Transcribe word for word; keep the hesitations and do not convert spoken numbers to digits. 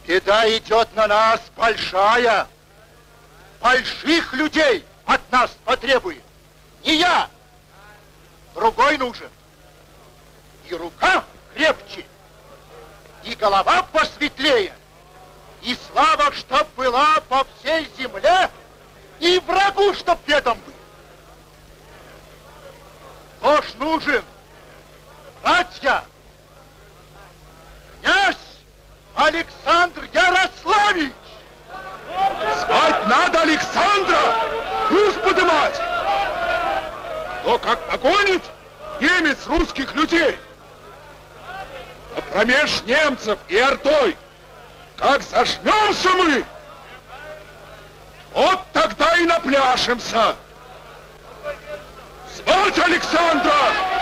Беда идет на нас большая. Больших людей от нас потребует. Не я, другой нужен. И рука крепче, и голова посветлее, и слава, чтоб была по всей земле, и врагу, чтоб ведом был. Кто ж нужен? Братья! Князь Александр Ярославич! Звать надо Александра! Куш подымать! То, как погонит немец русских людей. А промеж немцев и ордой, как зажмемся мы, вот тогда и напляшемся. Звать Александра!